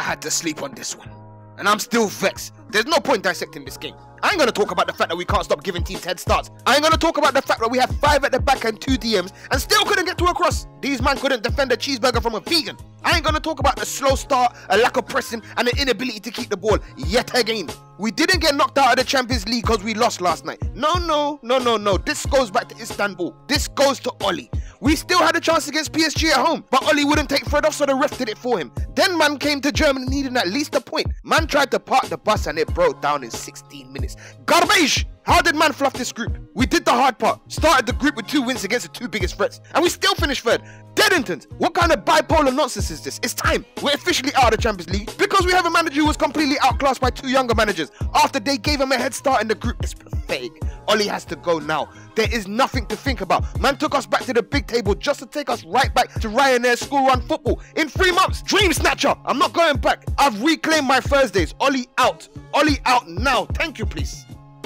had to sleep on this one. And I'm still vexed. There's no point dissecting this game. I ain't gonna talk about the fact that we can't stop giving teams head starts. I ain't gonna talk about the fact that we have 5 at the back and 2 DMs and still couldn't get to a cross. These man couldn't defend a cheeseburger from a vegan. I ain't gonna talk about the slow start, a lack of pressing and an inability to keep the ball yet again. We didn't get knocked out of the Champions League because we lost last night. No. This goes back to Istanbul. This goes to Oli. We still had a chance against PSG at home, but Oli wouldn't take Fred off, so the ref did it for him. Then man came to Germany needing at least a point. Man tried to park the bus and it broke down in 16 minutes. Garbage! How did man fluff this group? We did the hard part. Started the group with 2 wins against the 2 biggest threats, and we still finished third. Deadingtons, what kind of bipolar nonsense is this? It's time. We're officially out of the Champions League because we have a manager who was completely outclassed by 2 younger managers after they gave him a head start in the group. It's pathetic. Oli has to go now. There is nothing to think about. Man took us back to the big table just to take us right back to Ryanair school run football in 3 months. Dream snatcher. I'm not going back. I've reclaimed my Thursdays. Oli out. Oli out now. Thank you, please.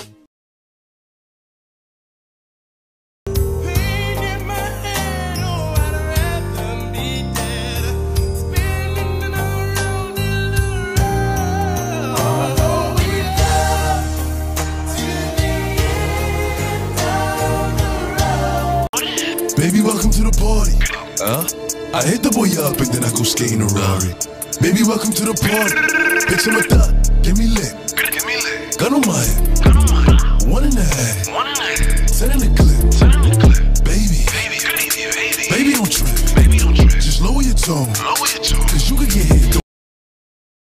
Baby, welcome to the party. I hit the boy up and then I go skating a Rari. Baby, welcome to the party. Bitch, I'm a thot. Give me lit. Gun on my head.